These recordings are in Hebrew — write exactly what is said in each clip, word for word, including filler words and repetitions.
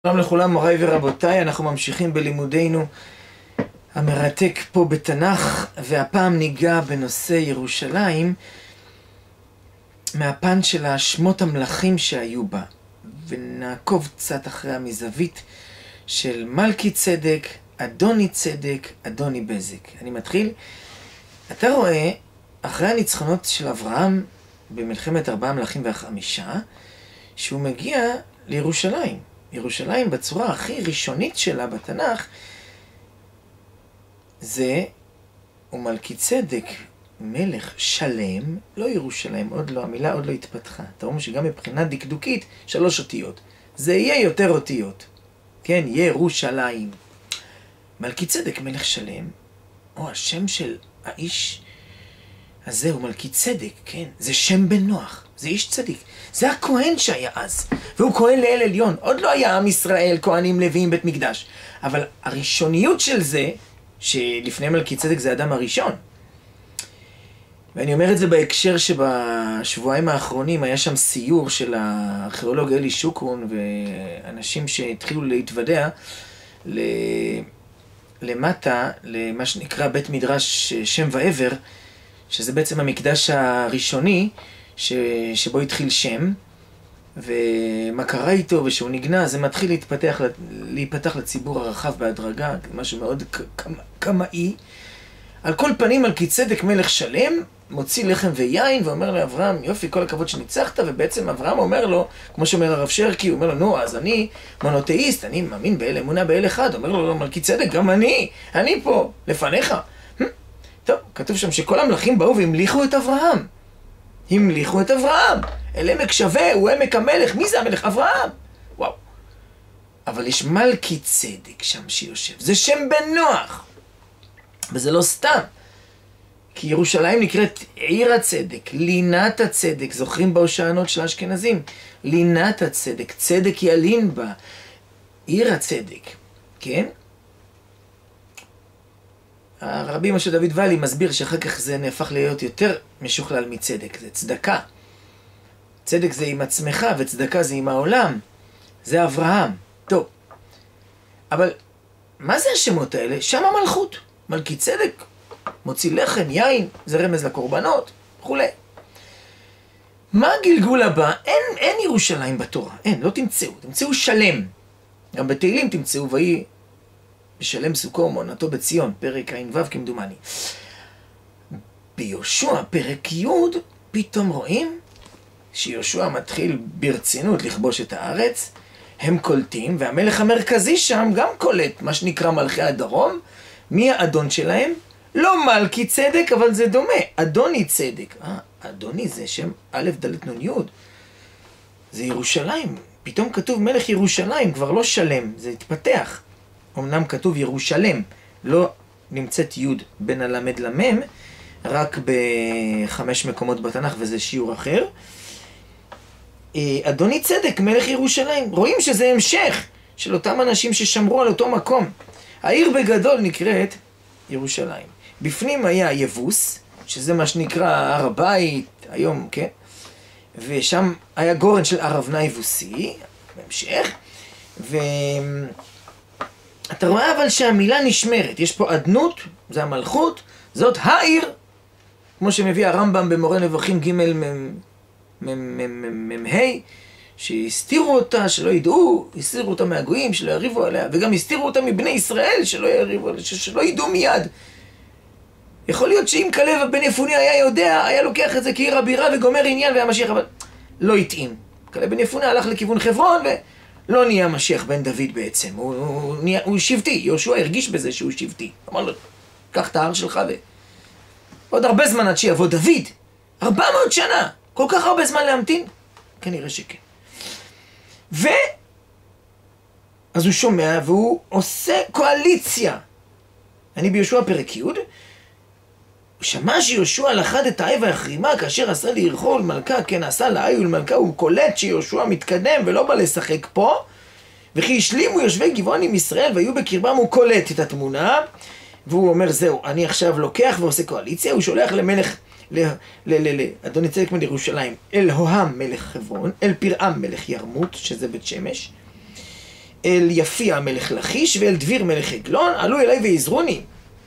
שלום לכולם מוריי ורבותיי, אנחנו ממשיכים בלימודנו המרתק פה בתנ"ך, והפעם ניגע בנושא ירושלים מהפן של השמות המלכים שהיו בה, ונעקוב קצת אחריה מזווית של מלכי צדק, אדוני צדק, אדוני בזק. אני מתחיל. אתה רואה, אחרי הניצחונות של אברהם במלחמת ארבעה המלכים והחמישה, שהוא מגיע לירושלים. ירושלים בצורה הכי ראשונית שלה בתנ"ך זה ומלכי צדק מלך שלם, לא ירושלים, עוד לא, המילה עוד לא התפתחה. אתה רואה שגם מבחינה דקדוקית שלוש אותיות, זה יהיה יותר אותיות, כן, ירושלים. מלכי צדק מלך שלם, או השם של האיש הזה הוא מלכי צדק, כן, זה שם בן נוח, זה איש צדיק, זה הכהן שהיה אז, והוא כהן לאל עליון. עוד לא היה עם ישראל, כהנים, לוויים, בית מקדש, אבל הראשוניות של זה, שלפני מלכי צדק זה האדם הראשון. ואני אומר את זה בהקשר שבשבועיים האחרונים היה שם סיור של הארכיאולוג אלי שוקרון, ואנשים שהתחילו להתוודע למטה, למה שנקרא בית מדרש שם ועבר, שזה בעצם המקדש הראשוני ש... שבו התחיל שם, ומה קרה איתו ושהוא נגנע, זה מתחיל להתפתח, להיפתח לציבור הרחב בהדרגה, משהו מאוד קמאי. על כל פנים, מלכי צדק מלך שלם מוציא לחם ויין ואומר לאברהם, יופי, כל הכבוד שניצחת, ובעצם אברהם אומר לו, כמו שאומר הרב שרקי, הוא אומר לו, נו, אז אני מונותאיסט, אני מאמין באל, אמונה באל אחד. אומר לו, לא, מלכי צדק, גם אני, אני פה, לפניך. טוב, כתוב שם שכל המלכים באו והמליכו את אברהם. המליכו את אברהם. אל עמק שווה, הוא עמק המלך. מי זה המלך? אברהם. וואו. אבל יש מלכי צדק שם שיושב. זה שם בן נוח. וזה לא סתם. כי ירושלים נקראת עיר הצדק, לינת הצדק. זוכרים בהושענות של האשכנזים? לינת הצדק, צדק ילין בה. עיר הצדק. כן? הרבי משה דוד ואלי מסביר שאחר כך זה נהפך להיות יותר משוכלל מצדק, זה צדקה. צדק זה עם עצמך וצדקה זה עם העולם. זה אברהם. טוב. אבל מה זה השמות האלה? שם המלכות. מלכי צדק, מוציא לחם, יין, זה רמז לקורבנות, וכו'. מה הגלגול הבא? אין, אין ירושלים בתורה. אין, לא תמצאו. תמצאו שלם. גם בתהילים תמצאו ויהי בשלם סוכו ומעונתו בציון, פרק ע"ו כמדומני. ביהושע, פרק י', פתאום רואים שיהושע מתחיל ברצינות לכבוש את הארץ, הם קולטים, והמלך המרכזי שם גם קולט, מה שנקרא מלכי הדרום. מי האדון שלהם? לא מלכי צדק, אבל זה דומה, אדוני צדק. אה, אדוני זה שם א' ד' נ' י', זה ירושלים. פתאום כתוב מלך ירושלים, כבר לא שלם, זה התפתח. אמנם כתוב ירושלם, לא נמצאת י' בין הלמד למם, רק בחמש מקומות בתנ"ך, וזה שיעור אחר. אדוני צדק, מלך ירושלים. רואים שזה המשך של אותם אנשים ששמרו על אותו מקום. העיר בגדול נקראת ירושלים. בפנים היה יבוס, שזה מה שנקרא הר הבית, היום, כן? ושם היה גורן של ערבנה יבוסי, בהמשך, ו... אתה רואה אבל שהמילה נשמרת, יש פה עדנות, זה המלכות, זאת העיר, כמו שמביא הרמב"ם במורה נבוכים ג' מ"ה, שהסתירו אותה, שלא ידעו, הסתירו אותה מהגויים, שלא יריבו עליה, וגם הסתירו אותה מבני ישראל, שלא יריבו עליה, שלא ידעו מיד. יכול להיות שאם כלב בן יפוני היה יודע, היה לוקח את זה כעיר הבירה וגומר עניין והמשיח, אבל לא התאים. כלב בן יפוני הלך לכיוון חברון ו... לא נהיה משיח בן דוד בעצם, הוא, הוא, הוא, הוא שבטי, יהושע הרגיש בזה שהוא שבטי. אמר לו, קח את ההר שלך ו... עוד הרבה זמן עד שיבוא דוד, ארבע מאות שנה, כל כך הרבה זמן להמתין? כנראה שכן. ו... אז הוא שומע והוא עושה קואליציה. אני ביהושע פרק י', הוא שמע שיהושע לכד את העי והחרימה כאשר עשה ליריחו ולמלכה, כן עשה לעי ולמלכה, הוא קולט שיהושע מתקדם ולא בא לשחק פה, וכי השלימו יושבי גבעון עם ישראל והיו בקרבם, הוא קולט את התמונה, והוא אומר זהו, אני עכשיו לוקח ועושה קואליציה, הוא שולח למלך, ל, ל, ל, ל, אדוני צדק מלך ירושלים, אל הוהם מלך חברון, אל פרעם מלך ירמות, שזה בית שמש, אל יפיע מלך לכיש ואל דביר מלך עגלון, עלו אליי ועזרוני.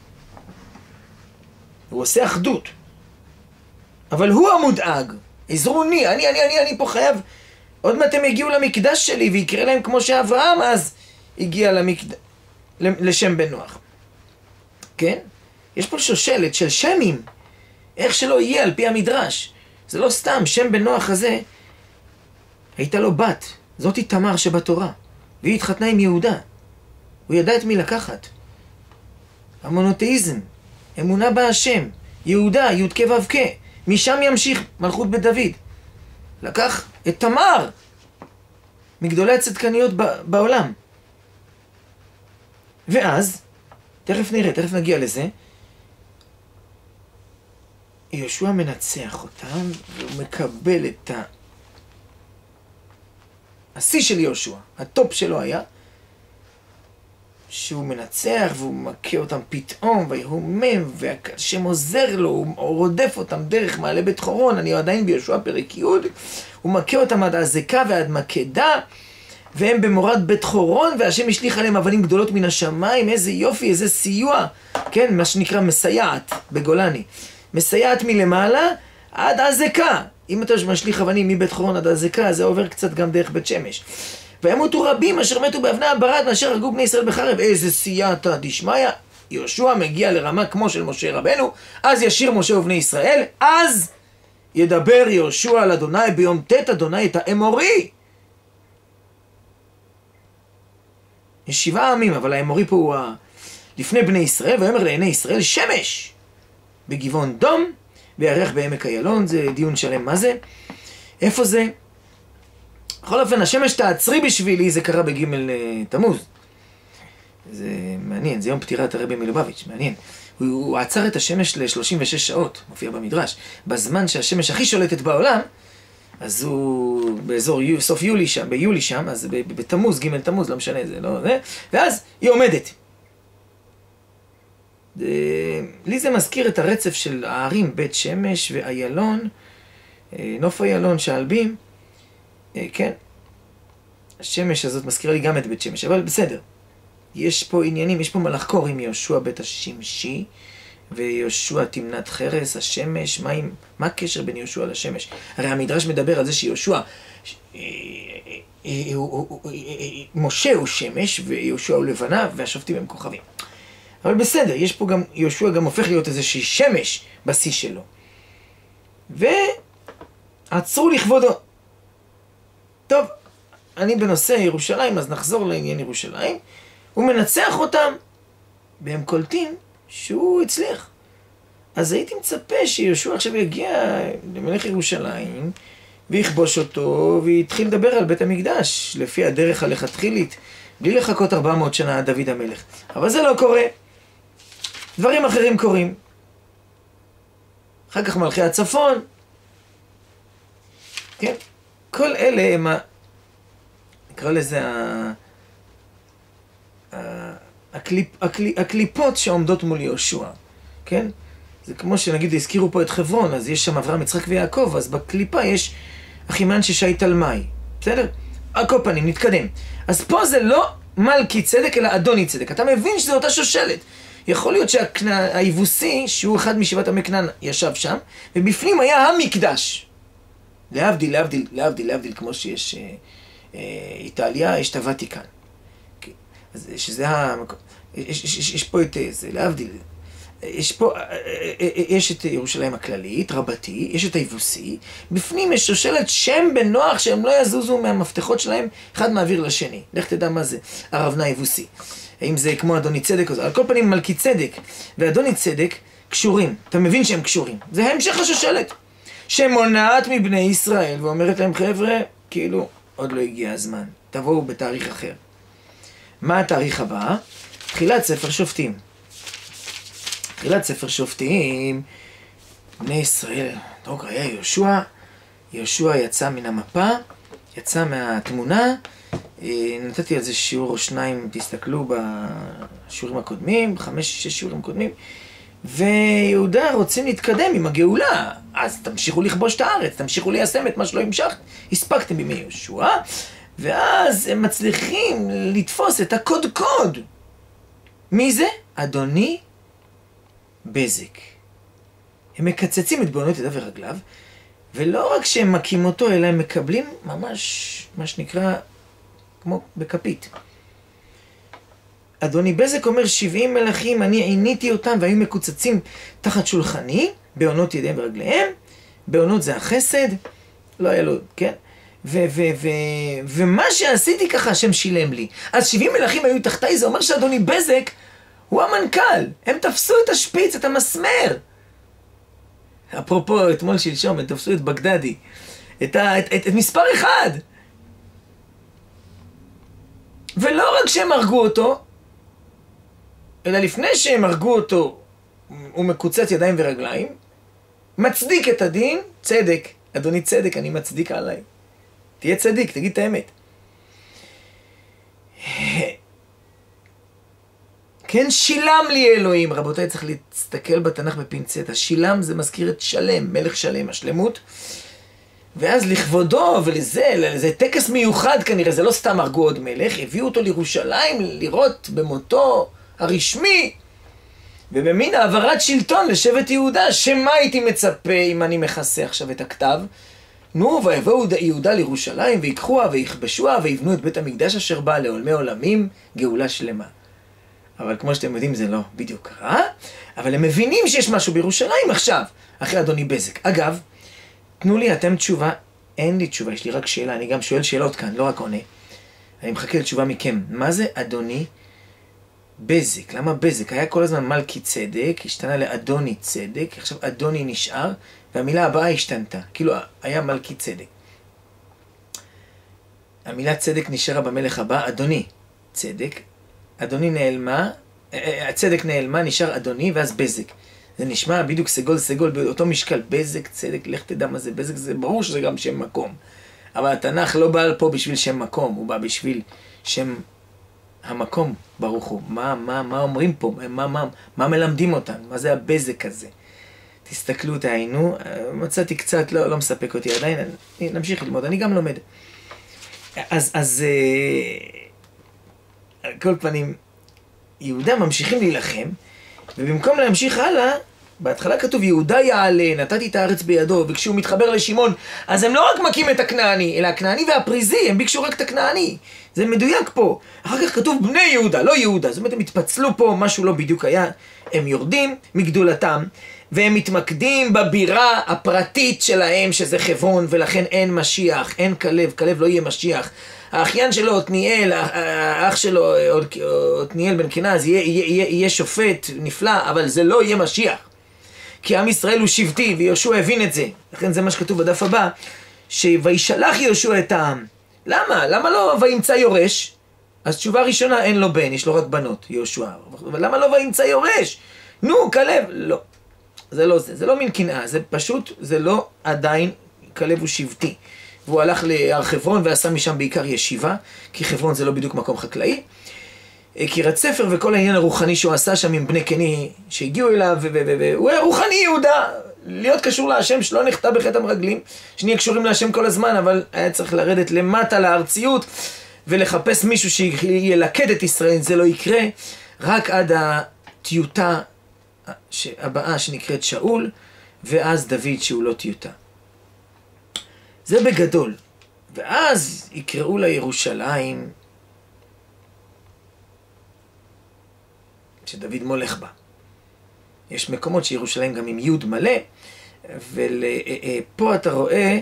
הוא עושה אחדות. אבל הוא המודאג. עזרוני, אני, אני, אני, אני פה חייב. עוד מעט הם יגיעו למקדש שלי ויקרא להם כמו שאברהם אז הגיע למקד... לשם בן נוח. כן? יש פה שושלת של שמים. איך שלא יהיה על פי המדרש. זה לא סתם, שם בן נוח הזה, הייתה לו בת, זאתי תמר שבתורה, והיא התחתנה עם יהודה. הוא ידע את מי לקחת. המונותאיזם, אמונה בהשם, יהודה, י' כ' ו' כ', משם ימשיך מלכות בית דוד. לקח את תמר, מגדולי הצדקניות בעולם. ואז, תכף נראה, תכף נגיע לזה, יהושע מנצח אותם, והוא מקבל את ה... השיא של יהושע, הטופ שלו היה, שהוא מנצח והוא מכה אותם פתאום, ויהומם, והשם עוזר לו, הוא רודף אותם דרך מעלה בית חורון, אני עדיין ביהושע פרק י', הוא מכה אותם עד עזקה ועד מקדה, והם במורד בית חורון, והשם השליך עליהם אבנים גדולות מן השמיים, איזה יופי, איזה סיוע, כן, מה שנקרא מסייעת בגולני. מסייעת מלמעלה עד עזקה. אם אתה משליך אבנים מבית חורון עד עזקה, זה עובר קצת גם דרך בית שמש. וימותו רבים אשר מתו באבני הברד, מאשר הרגו בני ישראל בחרב. איזה סייעתא דשמיא. יהושע מגיע לרמה כמו של משה רבנו, אז ישיר משה ובני ישראל, אז ידבר יהושע על אדוני ביום ט' אדוני את האמורי. יש שבעה עמים, אבל האמורי פה הוא לפני בני ישראל, ויאמר לעיני ישראל שמש בגבעון דום, וירח בעמק איילון. זה דיון שלם מה זה, איפה זה. בכל אופן, השמש תעצרי בשבילי, זה קרה בגימל תמוז. זה מעניין, זה יום פטירת הרבי מלובביץ', מעניין. הוא, הוא עצר את השמש ל-שלושים ושש שעות, מופיע במדרש. בזמן שהשמש הכי שולטת בעולם, אז הוא באזור יו, סוף יולי שם, ביולי שם, אז בתמוז, גימל תמוז, לא משנה, זה לא זה, ואז היא עומדת. זה, לי זה מזכיר את הרצף של הערים בית שמש ואיילון, נוף איילון, שעלבים, כן, השמש הזאת מזכירה לי גם את בית שמש, אבל בסדר. יש פה עניינים, יש פה מלאך קור עם יהושע בית השמשי, ויהושע תמנת חרס, השמש, מה, עם, מה הקשר בין יהושע לשמש? הרי המדרש מדבר על זה שיהושע, משה הוא שמש, ויהושע הוא לבנה, והשופטים הם כוכבים. אבל בסדר, יש פה גם, יהושע גם הופך להיות איזושהי שמש בשיא שלו. ועצרו לכבודו. טוב, אני בנושא ירושלים, אז נחזור לעניין ירושלים. הוא מנצח אותם, והם קולטים שהוא הצליח. אז הייתי מצפה שיהושע עכשיו יגיע למלך ירושלים, ויכבוש אותו, ויתחיל לדבר על בית המקדש, לפי הדרך הלכתחילית, בלי לחכות ארבע מאות שנה עד דוד המלך. אבל זה לא קורה. דברים אחרים קורים. אחר כך מלכי הצפון. כן? כל אלה הם ה... נקרא לזה ה... הקליפ... הקליפ... הקליפות שעומדות מול יהושע. כן? זה כמו שנגיד הזכירו פה את חברון, אז יש שם אברהם, יצחק ויעקב, אז בקליפה יש אחימן ששי תלמי. בסדר? על כל פנים, נתקדם. אז פה זה לא מלכי צדק, אלא אדוני צדק. אתה מבין שזה אותה שושלת. יכול להיות שהיבוסי, שהוא אחד משבעת עמי כנען, ישב שם, ובפנים היה המקדש. להבדיל, להבדיל, להבדיל, להבדיל, כמו שיש אה, אה, איטליה, יש את הוותיקן. אז שזה המקום, יש, יש, יש, יש פה את זה, להבדיל. יש פה, יש את ירושלים הכללית, רבתי, יש את היבוסי, בפנים יש שושלת שם בן נוח שהם לא יזוזו מהמפתחות שלהם, אחד מעביר לשני. לך תדע מה זה, הרבנה היבוסי. האם זה כמו אדוני צדק או זה? על כל פנים מלכי צדק ואדוני צדק קשורים. אתה מבין שהם קשורים. זה המשך השושלת. שמונעת מבני ישראל ואומרת להם, חבר'ה, כאילו, עוד לא הגיע הזמן. תבואו בתאריך אחר. מה התאריך הבא? תחילת ספר שופטים. תחילת ספר שופטים, בני ישראל, טוב, היה יהושע, יהושע יצא מן המפה, יצא מהתמונה, נתתי על זה שיעור או שניים, תסתכלו בשיעורים הקודמים, חמש, שש שיעורים קודמים, ויהודה רוצים להתקדם עם הגאולה, אז תמשיכו לכבוש את הארץ, תמשיכו ליישם את מה שלא המשכת, הספקתם בימי יהושע, ואז הם מצליחים לתפוס את הקודקוד. מי זה? אדוני בזק. הם מקצצים את בעונות ידיו ורגליו, ולא רק שהם מכים אותו, אלא הם מקבלים ממש, מה שנקרא, כמו בכפית. אדוני בזק אומר, שבעים מלכים, אני עיניתי אותם, והיו מקוצצים תחת שולחני, בעונות ידיהם ורגליהם. בעונות זה החסד, לא היה לו, כן? ו- ו- ו- ומה שעשיתי ככה, השם שילם לי. אז שבעים מלכים היו תחתיי, זה אומר שאדוני בזק הוא המנכ"ל. הם תפסו את השפיץ, את המסמר. אפרופו, אתמול שלשום, הם תפסו את בגדדי. את, ה- את, את, את מספר אחד. ולא רק שהם הרגו אותו, אלא לפני שהם הרגו אותו, הוא מקוצץ ידיים ורגליים, מצדיק את הדין, צדק. אדוני צדק, אני מצדיק עליי. תהיה צדיק, תגיד את האמת. כן, שילם לי אלוהים. רבותיי, צריך להסתכל בתנ"ך בפינצטה. שילם זה מזכיר את שלם, מלך שלם, השלמות. ואז לכבודו ולזה, זה טקס מיוחד כנראה, זה לא סתם הרגו עוד מלך, הביאו אותו לירושלים לראות במותו הרשמי, ובמין העברת שלטון לשבט יהודה, שמה הייתי מצפה אם אני מכסה עכשיו את הכתב? נו, ויבואו יהודה לירושלים, ויקחוה ויכבשוה, ויבנו את בית המקדש אשר בא לעולמי עולמים, גאולה שלמה. אבל כמו שאתם יודעים, זה לא בדיוק קרה, אבל הם מבינים שיש משהו בירושלים עכשיו, אחרי אדוני בזק. אגב, תנו לי אתם תשובה, אין לי תשובה, יש לי רק שאלה, אני גם שואל שאלות כאן, לא רק עונה. אני מחכה לתשובה מכם. מה זה אדוני בזק? למה בזק? היה כל הזמן מלכי צדק, השתנה לאדוני צדק, עכשיו אדוני נשאר, והמילה הבאה השתנתה. כאילו היה מלכי צדק. המילה צדק נשארה במלך הבא, אדוני צדק. אדוני נעלמה, הצדק נעלמה, נשאר אדוני, ואז בזק. זה נשמע בדיוק סגול סגול, באותו משקל, בזק, צדק, לך תדע מה זה בזק, זה ברור שזה גם שם מקום. אבל התנ"ך לא בא פה בשביל שם מקום, הוא בא בשביל שם המקום, ברוך הוא. מה, מה, מה אומרים פה? מה, מה, מה מלמדים אותנו? מה זה הבזק הזה? תסתכלו, תעיינו, מצאתי קצת, לא, לא מספק אותי עדיין, אני, נמשיך ללמוד, אני גם לומד. אז, אז, על כל פנים, יהודה ממשיכים להילחם, ובמקום להמשיך הלאה, בהתחלה כתוב יהודה יעלה, נתתי את הארץ בידו, וכשהוא מתחבר לשמעון, אז הם לא רק מכים את הכנעני, אלא הכנעני והפריזי, הם ביקשו רק את הכנעני. זה מדויק פה. אחר כך כתוב בני יהודה, לא יהודה. זאת אומרת, הם התפצלו פה, משהו לא בדיוק היה. הם יורדים מגדולתם, והם מתמקדים בבירה הפרטית שלהם, שזה חברון, ולכן אין משיח, אין כלב, כלב לא יהיה משיח. האחיין שלו, עתניאל, האח שלו, עתניאל בן קנז, יהיה, יהיה, יהיה שופט נפלא, אבל זה לא יהיה משיח. כי עם ישראל הוא שבטי, ויהושע הבין את זה. לכן זה מה שכתוב בדף הבא, שוישלח יהושע את העם. למה? למה לא וימצא יורש? אז תשובה ראשונה, אין לו בן, יש לו רק בנות, יהושע. אבל למה לא וימצא יורש? נו, כלב. לא. זה לא זה, זה לא מין קנאה, זה פשוט, זה לא עדיין, כלב הוא שבטי. והוא הלך להר חברון ועשה משם בעיקר ישיבה, כי חברון זה לא בדיוק מקום חקלאי. קריית ספר וכל העניין הרוחני שהוא עשה שם עם בני קני שהגיעו אליו, והוא היה רוחני יהודה, להיות קשור להשם שלא נחטא בחטא המרגלים, שנהיה קשורים להשם כל הזמן, אבל היה צריך לרדת למטה לארציות, ולחפש מישהו שילכד את ישראל, זה לא יקרה, רק עד הטיוטה הבאה שנקראת שאול, ואז דוד שהוא לא טיוטה. זה בגדול. ואז יקראו לה ירושלים, שדוד מולך בה. יש מקומות שירושלים גם עם יוד מלא, ופה אתה רואה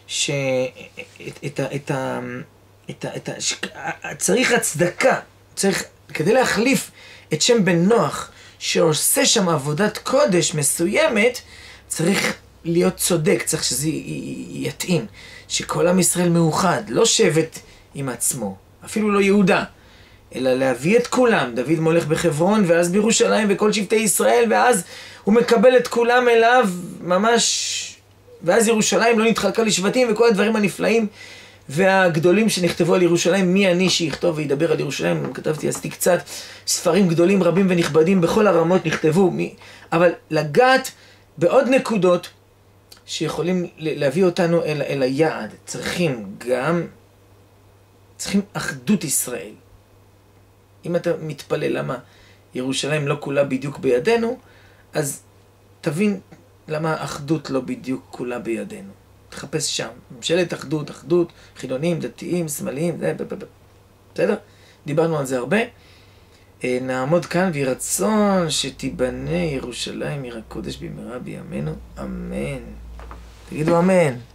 שצריך הצדקה, צריך, כדי להחליף את שם בן נוח, שעושה שם עבודת קודש מסוימת, צריך להיות צודק, צריך שזה יתאים, שכל עם ישראל מאוחד, לא שבט עם עצמו, אפילו לא יהודה, אלא להביא את כולם. דוד מולך בחברון, ואז בירושלים, וכל שבטי ישראל, ואז הוא מקבל את כולם אליו, ממש, ואז ירושלים לא נתחלקה לשבטים, וכל הדברים הנפלאים והגדולים שנכתבו על ירושלים. מי אני שיכתוב וידבר על ירושלים? כתבתי, עשיתי קצת ספרים גדולים, רבים ונכבדים, בכל הרמות נכתבו, מי... אבל לגעת בעוד נקודות שיכולים להביא אותנו אל, אל היעד. צריכים גם צריכים אחדות ישראל. אם אתה מתפלל למה ירושלים לא כולה בדיוק בידינו, אז תבין למה האחדות לא בדיוק כולה בידינו. תחפש שם. ממשלת אחדות, אחדות, חילונים, דתיים, שמאליים, זה, בסדר? דיברנו על זה הרבה. נעמוד כאן ויהי רצון שתיבנה ירושלים עיר הקודש במהרה בימינו. אמן. תגידו אמן.